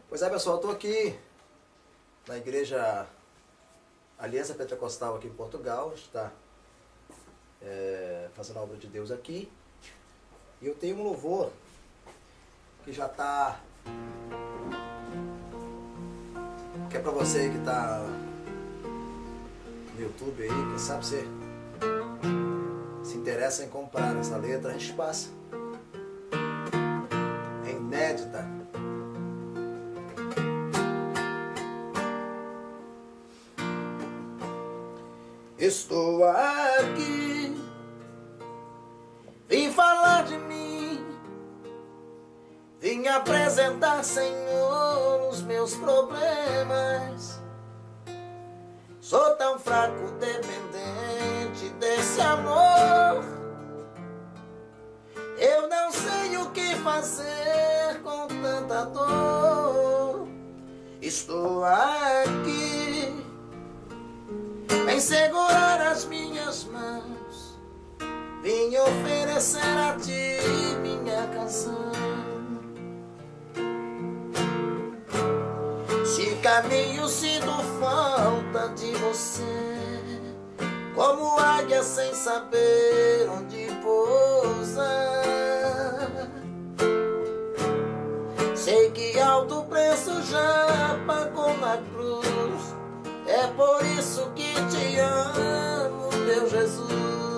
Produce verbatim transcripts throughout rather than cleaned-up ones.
Pois é, pessoal, eu estou aqui na igreja Aliança Pentecostal aqui em Portugal. A gente está é, fazendo a obra de Deus aqui. E eu tenho um louvor que já está... que é para você aí que está no YouTube aí, quem sabe você se interessa em comprar essa letra, a gente passa. É inédita. Estou aqui, vim falar de mim, vim apresentar, Senhor, os meus problemas. Sou tão fraco, dependente desse amor. Eu não sei o que fazer com tanta dor. Estou aqui, vem segurar as minhas mãos, vim oferecer a ti minha canção. Se caminho sinto falta de você, como águia sem saber onde pousar. Sei que alto preço já pagou na cruz, é por isso que te amo, meu Jesus.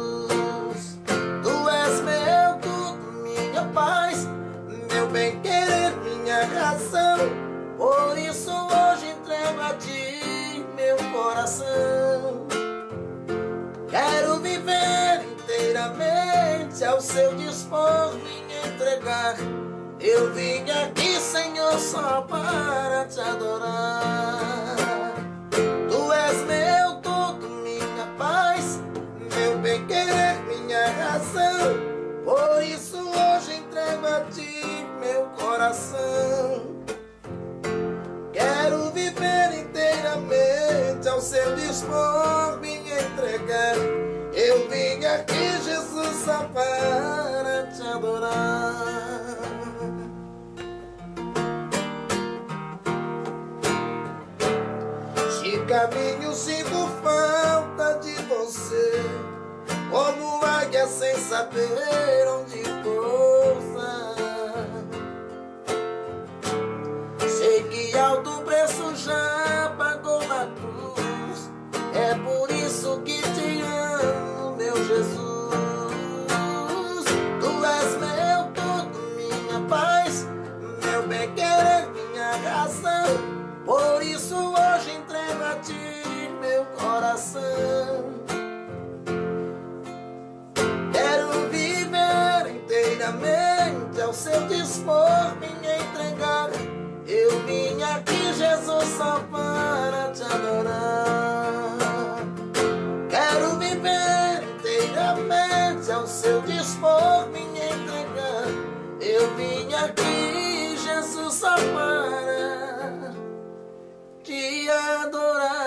Tu és meu tudo, minha paz, meu bem-querer, minha razão. Por isso hoje entrego a ti meu coração. Quero viver inteiramente ao seu dispor, me entregar. Eu vim aqui, Senhor, só para te adorar. Tu és meu tudo, minha paz, meu bem-querer, minha razão. Por isso hoje entrego a ti meu coração. Quero viver inteiramente ao seu dispor, me entregar. Eu vim aqui, Jesus, só para te adorar. De caminho sinto falta de você, como águia sem saber onde pousar. Sei que alto preço já pagou na cruz, é por isso que te amo, meu Jesus. Tu és meu tudo, minha paz, meu bem-querer, minha razão. Por isso hoje entrego a ti meu coração. Quero viver inteiramente ao seu dispor, me entregar. Eu vim aqui, Jesus, só para te adorar. Quero viver inteiramente ao seu dispor, me entregar. Eu vim aqui, Jesus, só para te adorar.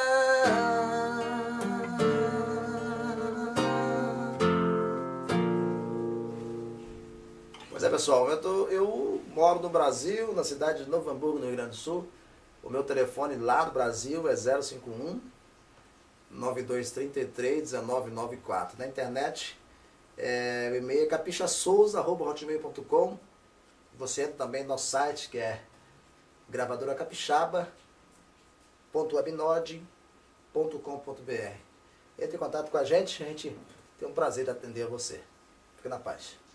Pois é, pessoal, eu, tô, eu moro no Brasil, na cidade de Novo Hamburgo, no Rio Grande do Sul. O meu telefone lá do Brasil é zero cinco um, nove dois três três, um nove nove quatro. Na internet, é, o e-mail é capichasouza arroba hotmail ponto com. Você entra também no nosso site, que é gravadora capixaba ponto webnode ponto com ponto br. Entre em contato com a gente, a gente tem um prazer de atender a você. Fique na paz.